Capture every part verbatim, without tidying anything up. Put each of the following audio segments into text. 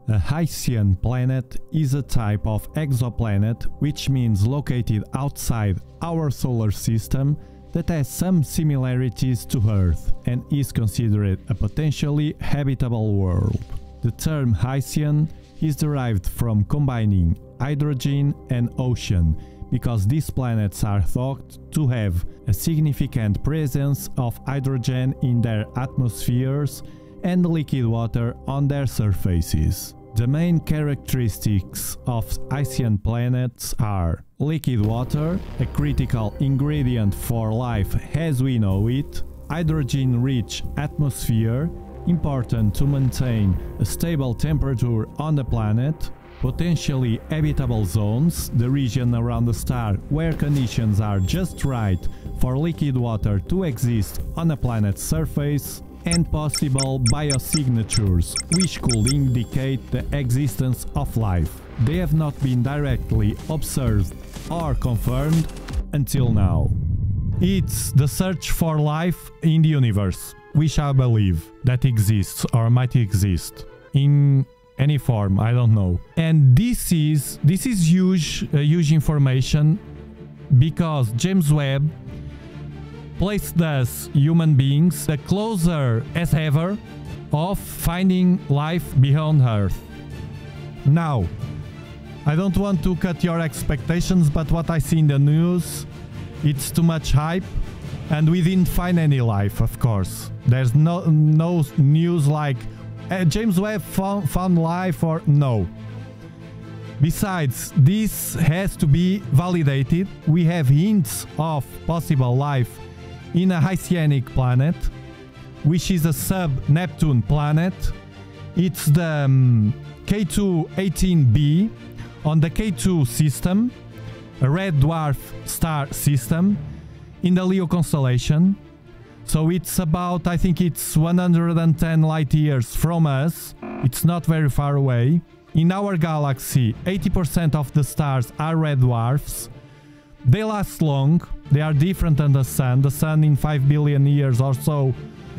A Hycean planet is a type of exoplanet, which means located outside our solar system, that has some similarities to Earth and is considered a potentially habitable world. The term Hycean is derived from combining hydrogen and ocean, because these planets are thought to have a significant presence of hydrogen in their atmospheres and liquid water on their surfaces. The main characteristics of Hycean planets are liquid water, a critical ingredient for life as we know it, hydrogen-rich atmosphere, important to maintain a stable temperature on the planet, potentially habitable zones, the region around the star where conditions are just right for liquid water to exist on a planet's surface, and possible biosignatures, which could indicate the existence of life. They have not been directly observed or confirmed until now. It's the search for life in the universe, which I believe that exists or might exist in any form, I don't know. And this is this is huge, uh, huge information, because James Webb placed us human beings the closer as ever of finding life beyond Earth. Now, I don't want to cut your expectations, but what I see in the news, it's too much hype, and we didn't find any life, of course. There's no no news like uh, James Webb found, found life or no. Besides, this has to be validated. We have hints of possible life in a Hyceanic planet, which is a sub-Neptune planet. It's the um, K two eighteen b on the K two system, a red dwarf star system in the Leo constellation. So it's about, I think it's one hundred ten light years from us. It's not very far away. In our galaxy, eighty percent of the stars are red dwarfs. They last long. They are different than the Sun. The Sun in five billion years or so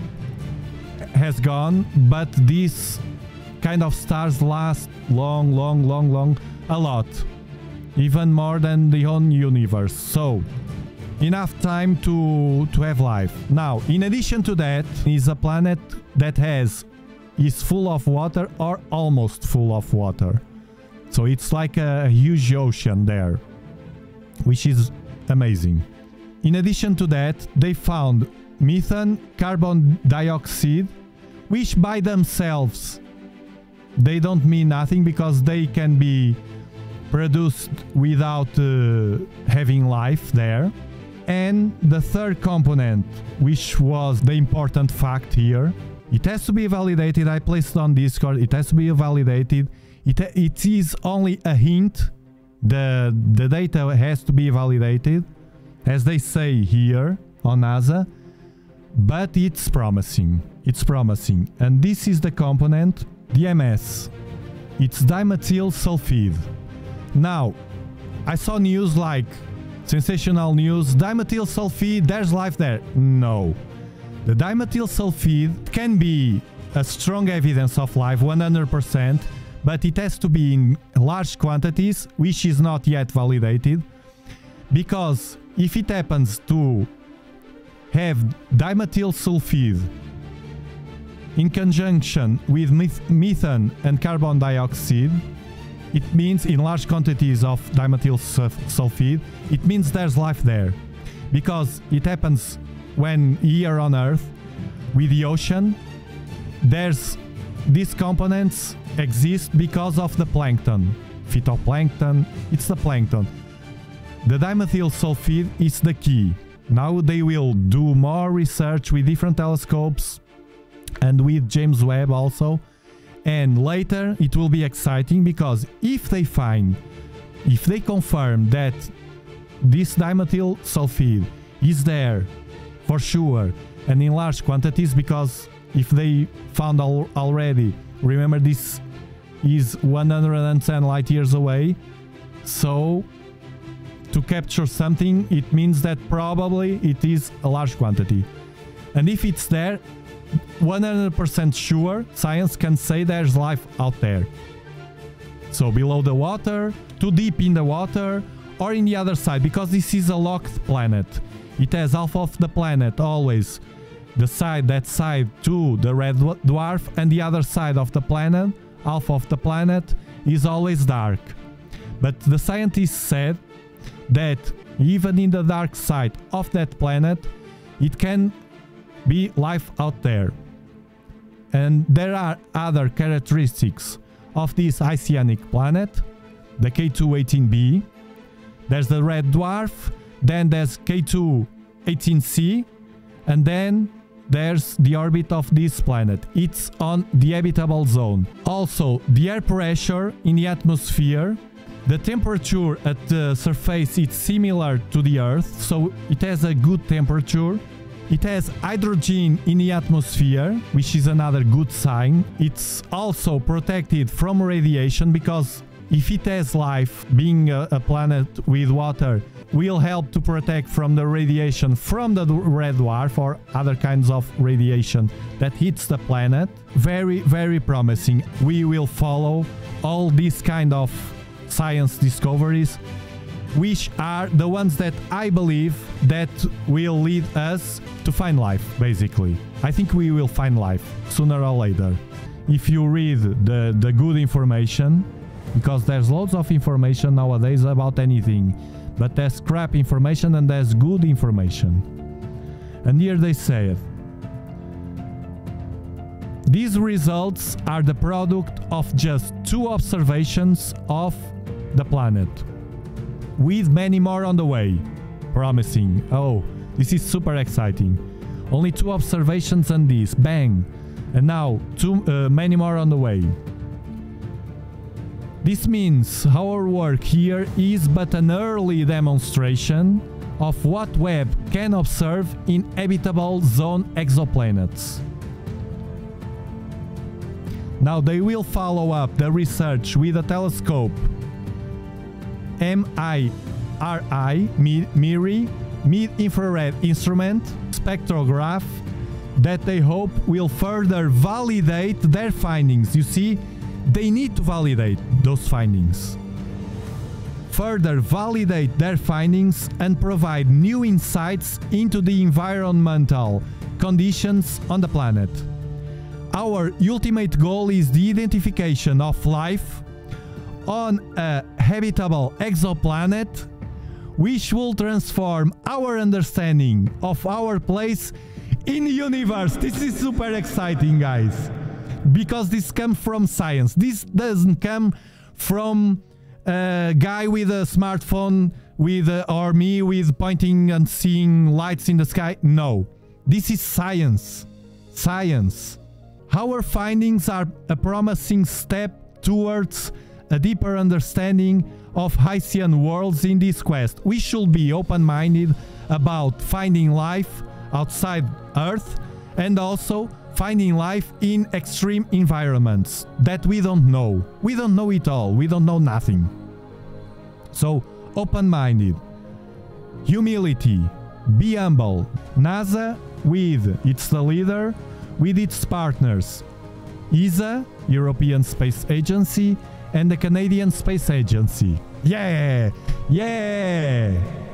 has gone, but these kind of stars last long, long, long, long, a lot. Even more than the whole universe. So, enough time to, to have life. Now, in addition to that, is a planet that has is full of water or almost full of water. So it's like a, a huge ocean there, which is amazing. In addition to that, they found methane, carbon dioxide, which by themselves they don't mean nothing, because they can be produced without uh, having life there. And the third component, which was the important fact here, it has to be validated. I placed it on Discord. It has to be validated. It, it is only a hint. The, the data has to be validated, as they say here on NASA, but it's promising. It's promising. And this is the component, D M S. It's dimethyl sulphide. Now, I saw news like, sensational news, dimethyl sulphide, there's life there. No. The dimethyl sulphide can be a strong evidence of life, one hundred percent, but it has to be in large quantities, which is not yet validated, because if it happens to have dimethyl sulphide in conjunction with methane and carbon dioxide, it means in large quantities of dimethyl sulphide, it means there's life there. Because it happens when here on Earth, with the ocean, there's these components exist because of the plankton. Phytoplankton, it's the plankton. The dimethyl sulphide is the key. Now they will do more research with different telescopes and with James Webb also. And later it will be exciting, because if they find, if they confirm that this dimethyl sulphide is there for sure and in large quantities, because if they found al already, remember this is one hundred ten light years away, so to capture something, it means that probably it is a large quantity. And if it's there, one hundred percent sure, science can say there's life out there. So below the water, too deep in the water, or in the other side, because this is a locked planet. It has half of the planet always the side, that side to the red dwarf, and the other side of the planet, half of the planet, is always dark. But the scientists said that even in the dark side of that planet, it can be life out there. And there are other characteristics of this Hyceanic planet, the K two eighteen b. There's the red dwarf, then there's K two eighteen c, and then there's the orbit of this planet. It's on the habitable zone. Also, the air pressure in the atmosphere, the temperature at the surface is similar to the Earth, so it has a good temperature. It has hydrogen in the atmosphere, which is another good sign. It's also protected from radiation, because if it has life, being a, a planet with water will help to protect from the radiation from the red dwarf or other kinds of radiation that hits the planet. Very, very promising. We will follow all these kind of science discoveries, which are the ones that I believe that will lead us to find life, basically. I think we will find life sooner or later. If you read the, the good information, because there's loads of information nowadays about anything, but there's crap information and there's good information. And here they say it. These results are the product of just two observations of the planet, with many more on the way. Promising. Oh, this is super exciting. Only two observations and this, bang, and now two, uh, many more on the way. This means our work here is but an early demonstration of what Webb can observe in habitable zone exoplanets. Now they will follow up the research with a telescope M I R I, MIRI, mid-infrared instrument spectrograph, that they hope will further validate their findings. You see, they need to validate those findings. Further validate their findings and provide new insights into the environmental conditions on the planet. Our ultimate goal is the identification of life on a habitable exoplanet, which will transform our understanding of our place in the universe. This is super exciting, guys, because this comes from science. This doesn't come from a guy with a smartphone with uh, or me with pointing and seeing lights in the sky. No, this is science. Science. Our findings are a promising step towards a deeper understanding of Hycean worlds in this quest. We should be open-minded about finding life outside Earth, and also finding life in extreme environments that we don't know. We don't know it all. We don't know nothing. So, open-minded. Humility. Be humble. NASA, with its the leader, with its partners, E S A, European Space Agency, and the Canadian Space Agency. Yeah! Yeah!